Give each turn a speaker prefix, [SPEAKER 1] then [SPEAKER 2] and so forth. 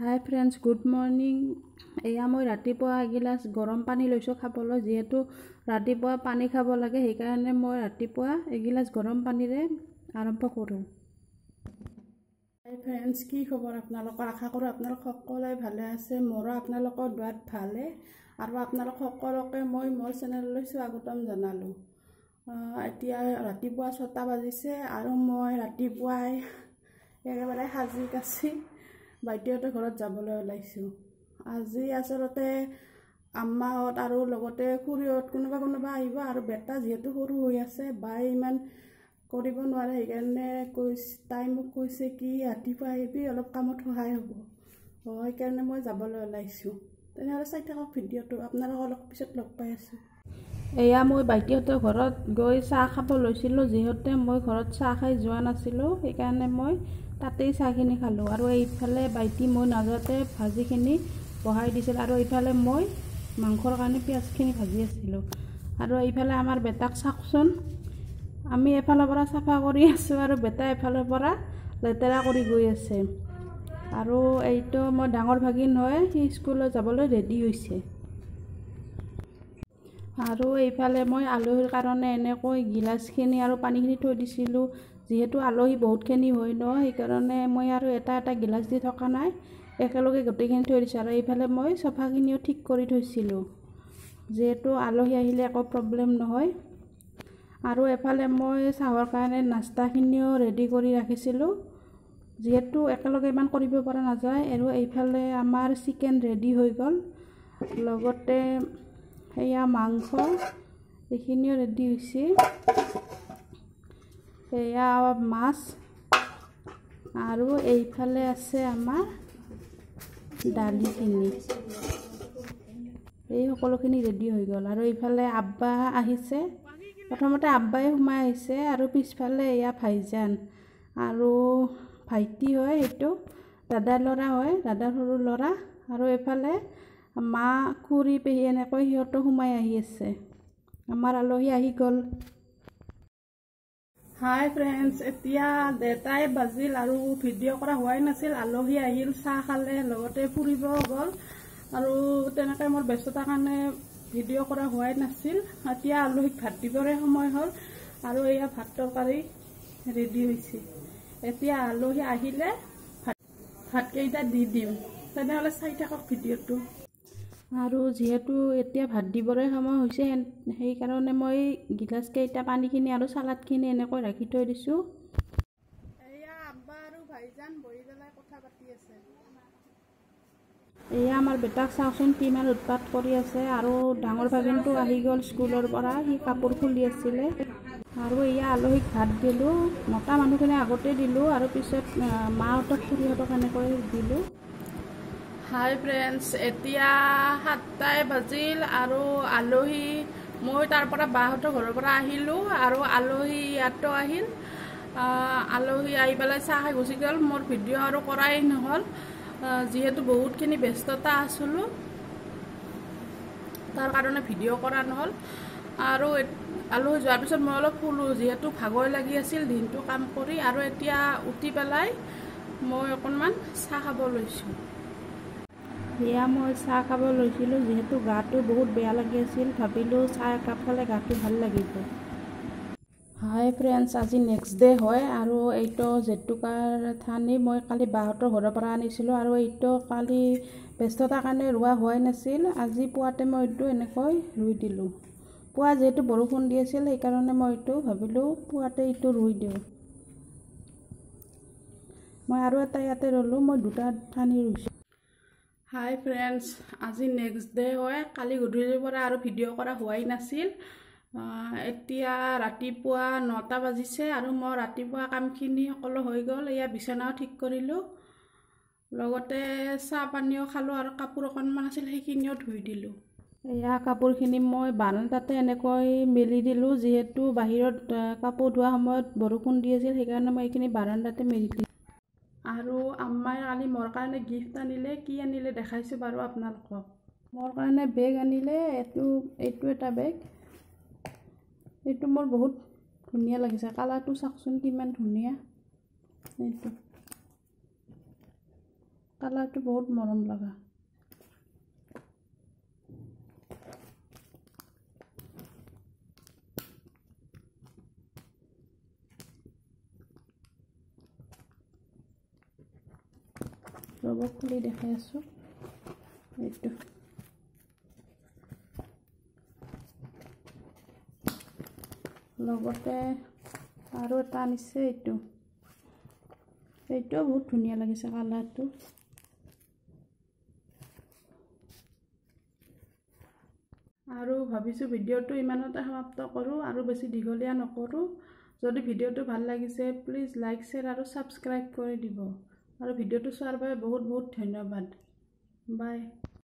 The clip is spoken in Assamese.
[SPEAKER 1] হাই ফ্ৰেণ্ডছ, গুড মৰ্নিং। এয়া মই ৰাতিপুৱা এগিলাচ গৰম পানী লৈছোঁ খাবলৈ। যিহেতু ৰাতিপুৱা পানী খাব লাগে, সেইকাৰণে মই ৰাতিপুৱা এগিলাচ গৰম পানীৰে আৰম্ভ কৰোঁ। হাই ফ্ৰেণ্ডছ, কি খবৰ আপোনালোকৰ? আশা কৰোঁ আপোনালোক সকলোৱে ভালে আছে। মোৰো আপোনালোকৰ দোৱাত ভালে আৰু আপোনালোক সকলোকে মই মোৰ চেনেললৈ স্বাগতম জনালোঁ। এতিয়া ৰাতিপুৱা 6টা বাজিছে আৰু মই ৰাতিপুৱাই একেবাৰে সাজি কাচি বাইদেউহঁতৰ ঘৰত যাবলৈ ওলাইছোঁ। আজি আচলতে আম্মাহঁত আৰু লগতে খুৰীহঁত কোনোবা আহিব আৰু বেটা যিহেতু সৰু হৈ আছে, বাই ইমান কৰিব নোৱাৰে, সেইকাৰণে তাই মোক কৈছে কি ৰাতিপুৱা আহিবি, অলপ কামত সহায় হ'ব। সেইকাৰণে মই যাবলৈ ওলাইছোঁ। তেনেহ'লে চাই থাকক ভিডিঅ'টো, আপোনালোকক অলপ পিছত লগ পাই আছোঁ। এয়া মই বাইদেউহঁতৰ ঘৰত গৈ চাহ খাব লৈছিলোঁ। যিহেতু মই ঘৰত চাহ খাই যোৱা নাছিলোঁ, সেইকাৰণে মই তাতেই চাহখিনি খালোঁ। আৰু এইফালে বাইটি মই নাযাওঁতে ভাজিখিনি বহাই দিছিল আৰু এইফালে মই মাংসৰ কাৰণে পিঁয়াজখিনি ভাজি আছিলোঁ। আৰু এইফালে আমাৰ বেটাক চাওকচোন, আমি এফালৰ পৰা চাফা কৰি আছোঁ আৰু বেটা এফালৰ পৰা লেতেৰা কৰি গৈ আছে। আৰু এইটো মই ডাঙৰ ভাগিন হয়, সি স্কুলত যাবলৈ ৰেডি হৈছে। আৰু এইফালে মই আলহীৰ কাৰণে এনেকৈ গিলাচখিনি আৰু পানীখিনি থৈ দিছিলোঁ। যিহেতু আলহী বহুতখিনি হয় ন, সেইকাৰণে মই আৰু এটা গিলাচ দি থকা নাই, একেলগে গোটেইখিনি থৈ দিছোঁ। আৰু এইফালে মই চফাখিনিও ঠিক কৰি থৈছিলোঁ, যিহেতু আলহী আহিলে একো প্ৰব্লেম নহয়। আৰু এফালে মই চাহৰ কাৰণে নাস্তাখিনিও ৰেডি কৰি ৰাখিছিলোঁ, যিহেতু একেলগে ইমান কৰিব পৰা নাযায়। আৰু এইফালে আমাৰ চিকেন ৰেডি হৈ গ'ল, লগতে এয়া মাংস এইখিনিও ৰেডি হৈছে। এয়া মাছ আৰু এইফালে আছে আমাৰ দালিখিনি। এই সকলোখিনি ৰেডি হৈ গ'ল। আৰু এইফালে আব্বা আহিছে, প্ৰথমতে আব্বাই সোমাই আহিছে আৰু পিছফালে এয়া ভাইজান আৰু ভাইটি হয়, সেইটো দাদাৰ ল'ৰা হয়, দাদাৰ সৰু ল'ৰা। আৰু এইফালে মা, খুৰী, পেহী এনেকৈ সিহঁতো সোমাই আহি আছে। আমাৰ আলহী আহি গ'ল। হাই ফ্ৰেণ্ডছ, এতিয়া 1:30 বাজিল আৰু ভিডিঅ' কৰা হোৱাই নাছিল। আলহী আহিল, চাহ খালে, লগতে ফুৰিব গ'ল আৰু তেনেকৈ মোৰ ব্যস্ততাৰ কাৰণে ভিডিঅ' কৰা হোৱাই নাছিল। এতিয়া আলহীক ভাত দিবৰে সময় হ'ল আৰু এয়া ভাত তৰকাৰী ৰেডি হৈছে। এতিয়া আলহী আহিলে ভাতকেইটা দি দিম। তেনেহ'লে চাই থাকক ভিডিঅ'টো। আৰু যিহেতু এতিয়া ভাত দিবৰে সময় হৈছে, সেইকাৰণে মই গিলাচকেইটা পানীখিনি আৰু চালাডখিনি এনেকৈ ৰাখি থৈ দিছোঁ। এয়া আব্বা আৰু ভাইজান বহি পেলাই কথা পাতি আছে। এয়া আমাৰ বেটাক চাওকচোন কিমান উৎপাত কৰি আছে। আৰু ডাঙৰ ভাগিনটো আহি গ'ল স্কুলৰ পৰা, সি কাপোৰ খুলি আছিলে। আৰু এয়া আলহীক ভাত দিলোঁ, মতা মানুহখিনি আগতে দিলোঁ আৰু পিছত মাহঁতক খুৰীহঁতক এনেকৈ দিলোঁ। হাই ফ্ৰেণ্ডছ, এতিয়া 7টাই বাজিল আৰু আলহী মই তাৰ পৰা বাহঁতৰ ঘৰৰ পৰা আহিলোঁ আৰু আলহী ইয়াতো আহিল। আলহী আহি পেলাই চাহ খাই গুচি গ'ল। মোৰ ভিডিঅ' আৰু কৰাই নহ'ল, যিহেতু বহুতখিনি ব্যস্ততা আছিলোঁ, তাৰ কাৰণে ভিডিঅ' কৰা নহ'ল। আৰু আলহী যোৱাৰ পিছত মই অলপ শুলোঁ, যিহেতু ভাগৰ লাগি আছিল দিনটো কাম কৰি। আৰু এতিয়া উঠি পেলাই মই অকণমান চাহ খাব লৈছোঁ। এয়া মই চাহ খাব লৈছিলোঁ, যিহেতু গাটো বহুত বেয়া লাগি আছিল, ভাবিলোঁ চাহ একাপ খালে গাটো ভাল লাগিব। হাই ফ্ৰেণ্ডছ, আজি নেক্সট ডে হয় আৰু এইটো জেতুকাৰ ঠানি মই কালি বাহঁতৰ ঘৰৰ পৰা আনিছিলোঁ আৰু এইটো কালি ব্যস্ততাৰ কাৰণে ৰোৱা হোৱাই নাছিল। আজি পুৱাতে মই এইটো এনেকৈ ৰুই দিলোঁ। পুৱা যিহেতু বৰষুণ দি আছিল, সেইকাৰণে মই এইটো ভাবিলোঁ পুৱাতে এইটো ৰুই দিওঁ। মই আৰু এটা ইয়াতে ৰুলোঁ, মই 2টা ঠানি ৰুইছোঁ। হাই ফ্ৰেণ্ডছ, আজি নেক্সট ডে হয়। কালি গধূলিৰ পৰা আৰু ভিডিঅ' কৰা হোৱাই নাছিল। এতিয়া ৰাতিপুৱা 9টা বাজিছে আৰু মই ৰাতিপুৱা কামখিনি সকলো হৈ গ'ল। এয়া বিচনাও ঠিক কৰিলোঁ, লগতে চাহ পানীও খালোঁ আৰু কাপোৰ অকণমান আছিল সেইখিনিও ধুই দিলোঁ। এয়া কাপোৰখিনি মই বাৰান্দাতে এনেকৈ মেলি দিলোঁ, যিহেতু বাহিৰত কাপোৰ ধোৱা সময়ত বৰষুণ দি আছিল, সেইকাৰণে মই এইখিনি বাৰান্দাতে মেলি দিলোঁ। আৰু আম্মাই কালি মোৰ কাৰণে গিফ্ট আনিলে। কি আনিলে দেখাইছোঁ বাৰু আপোনালোকক। মোৰ কাৰণে বেগ আনিলে, এইটো এটা বেগ। এইটো মোৰ বহুত ধুনীয়া লাগিছে, কালাৰটো চাওকচোন কিমান ধুনীয়া। এইটো কালাৰটো বহুত মৰম লগা। ৰ'ব খুলি দেখাই আছোঁ। এইটো লগতে আৰু এটা আনিছে, এইটোও বহুত ধুনীয়া লাগিছে কালাৰটো। আৰু ভাবিছোঁ ভিডিঅ'টো ইমানতে সমাপ্ত কৰোঁ, আৰু বেছি দীঘলীয়া নকৰোঁ। যদি ভিডিঅ'টো ভাল লাগিছে প্লিজ লাইক, শ্বেয়াৰ আৰু ছাবস্ক্ৰাইব কৰি দিব। আৰু ভিডিঅ'টো চোৱাৰ বাবে বহুত বহুত ধন্যবাদ। বাই।